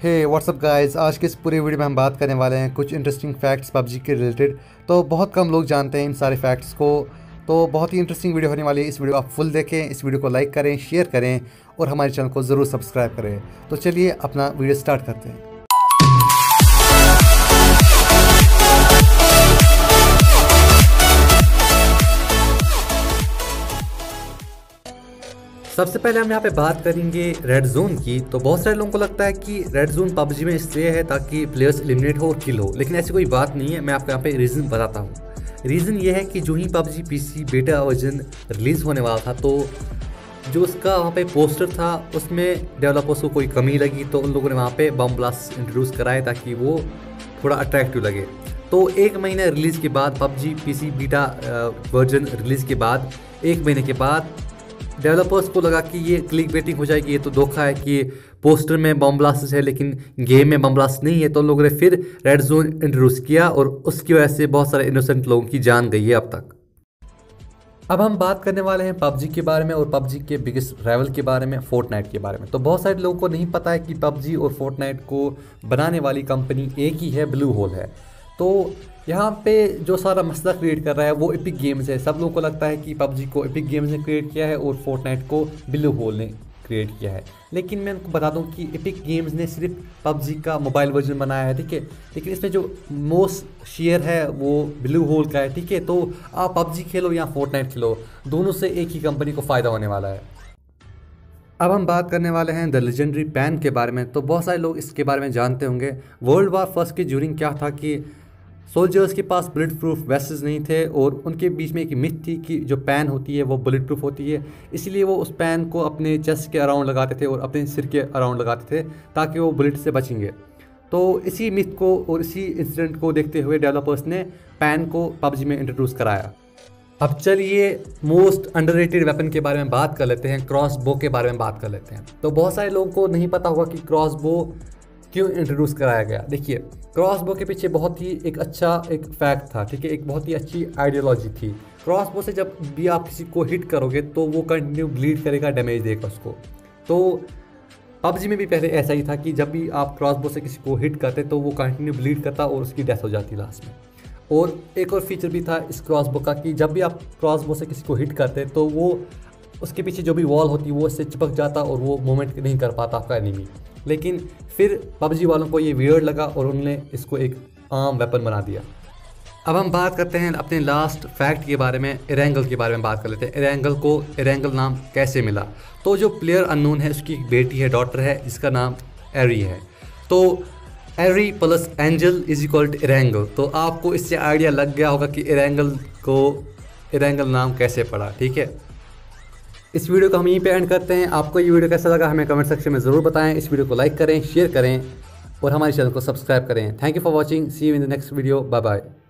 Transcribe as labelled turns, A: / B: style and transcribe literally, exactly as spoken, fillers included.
A: हे WhatsApp guys, आज के इस पूरे वीडियो में हम बात करने वाले हैं कुछ इंटरेस्टिंग फैक्ट्स पबजी के रिलेटेड। तो बहुत कम लोग जानते हैं इन सारे फैक्ट्स को, तो बहुत ही इंटरेस्टिंग वीडियो होने वाली है। इस वीडियो को आप फुल देखें, इस वीडियो को लाइक करें, शेयर करें और हमारे चैनल को ज़रूर सब्सक्राइब करें। तो चलिए अपना वीडियो स्टार्ट करते हैं। सबसे पहले हम यहाँ पे बात करेंगे रेड जोन की। तो बहुत सारे लोगों को लगता है कि रेड जोन पबजी में इसलिए है ताकि प्लेयर्स एलिमिनेट हो और किल हो, लेकिन ऐसी कोई बात नहीं है। मैं आपको यहाँ पे रीज़न बताता हूँ। रीज़न ये है कि जो ही PUBG PC beta version release होने वाला था, तो जो उसका वहाँ पे पोस्टर था उसमें डेवलपर्स को कोई कमी लगी, तो उन लोगों ने वहाँ पे बम ब्लास्ट इंट्रोड्यूस कराए ताकि वो थोड़ा अट्रैक्टिव लगे। तो एक महीने रिलीज़ के बाद, PUBG PC beta version release के बाद एक महीने के बाद डेवलपर्स को लगा कि ये क्लिक बेटिंग हो जाएगी, ये तो धोखा है कि पोस्टर में बम ब्लास्ट है लेकिन गेम में बम ब्लास्ट नहीं है। तो लोगों ने फिर रेड जोन इंट्रोड्यूस किया और उसकी वजह से बहुत सारे इनोसेंट लोगों की जान गई है अब तक। अब हम बात करने वाले हैं पबजी के बारे में और पबजी के बिगेस्ट राइवल के बारे में, फोर्टनाइट के बारे में। तो बहुत सारे लोगों को नहीं पता है कि पबजी और फोर्टनाइट को बनाने वाली कंपनी एक ही है, ब्लू होल है। तो यहाँ पे जो सारा मसला क्रिएट कर रहा है वो एपिक गेम्स है। सब लोगों को लगता है कि पबजी को एपिक गेम्स ने क्रिएट किया है और फोर्टनाइट को ब्लू होल ने क्रिएट किया है, लेकिन मैं उनको बता दूं कि एपिक गेम्स ने सिर्फ पबजी का मोबाइल वर्जन बनाया है, ठीक है, लेकिन इसमें जो मोस्ट शेयर है वो ब्लू होल का है, ठीक है। तो आप पबजी खेलो या फोर्टनाइट खेलो, दोनों से एक ही कंपनी को फ़ायदा होने वाला है। अब हम बात करने वाले हैं द लेजेंडरी पैन के बारे में। तो बहुत सारे लोग इसके बारे में जानते होंगे। वर्ल्ड वार फर्स्ट के ज्यूरिंग क्या था कि सोल्जर्स के पास बुलेट प्रूफ वेस्ट्स नहीं थे और उनके बीच में एक मिथ थी कि जो पैन होती है वो बुलेट प्रूफ होती है, इसलिए वो उस पैन को अपने चेस्ट के अराउंड लगाते थे और अपने सिर के अराउंड लगाते थे ताकि वो बुलेट से बचेंगे। तो इसी मिथ को और इसी इंसिडेंट को देखते हुए डेवलपर्स ने पैन को पबजी में इंट्रोड्यूस कराया। अब चलिए मोस्ट अंडररेटेड वेपन के बारे में बात कर लेते हैं, क्रॉस बो के बारे में बात कर लेते हैं। तो बहुत सारे लोगों को नहीं पता होगा कि क्रॉस बो क्यों इंट्रोड्यूस कराया गया। देखिए, क्रॉस बो के पीछे बहुत ही एक अच्छा एक फैक्ट था, ठीक है, एक बहुत ही अच्छी आइडियोलॉजी थी। क्रॉस बो से जब भी आप किसी को हिट करोगे तो वो कंटिन्यू ब्लीड करेगा, डैमेज देगा उसको। तो पबजी में भी पहले ऐसा ही था कि जब भी आप क्रॉस बो से किसी को हिट करते तो वो कंटिन्यू ब्लीड करता और उसकी डेथ हो जाती लास्ट में। और एक और फीचर भी था इस क्रॉस बो का कि जब भी आप क्रॉस बो से किसी को हिट करते तो वो उसके पीछे जो भी वॉल होती वो इससे चिपक जाता और वो मूवमेंट नहीं कर पाता आपका एनिमी। लेकिन फिर पबजी वालों को ये वियर्ड लगा और उन्होंने इसको एक आम वेपन बना दिया। अब हम बात करते हैं अपने लास्ट फैक्ट के बारे में, एरेंगल के बारे में बात कर लेते हैं। एरेंगल को एरेंगल नाम कैसे मिला? तो जो प्लेयर अननोन है उसकी एक बेटी है, डॉटर है, जिसका नाम एरी है। तो Eri plus angel is equal to Erangel. तो आपको इससे आइडिया लग गया होगा कि एरेंगल को एरेंगल नाम कैसे पड़ा, ठीक है। इस वीडियो को हम यहीं पे एंड करते हैं। आपको ये वीडियो कैसा लगा हमें कमेंट सेक्शन में ज़रूर बताएं। इस वीडियो को लाइक करें, शेयर करें और हमारे चैनल को सब्सक्राइब करें। Thank you for watching. See you in the next video. Bye bye.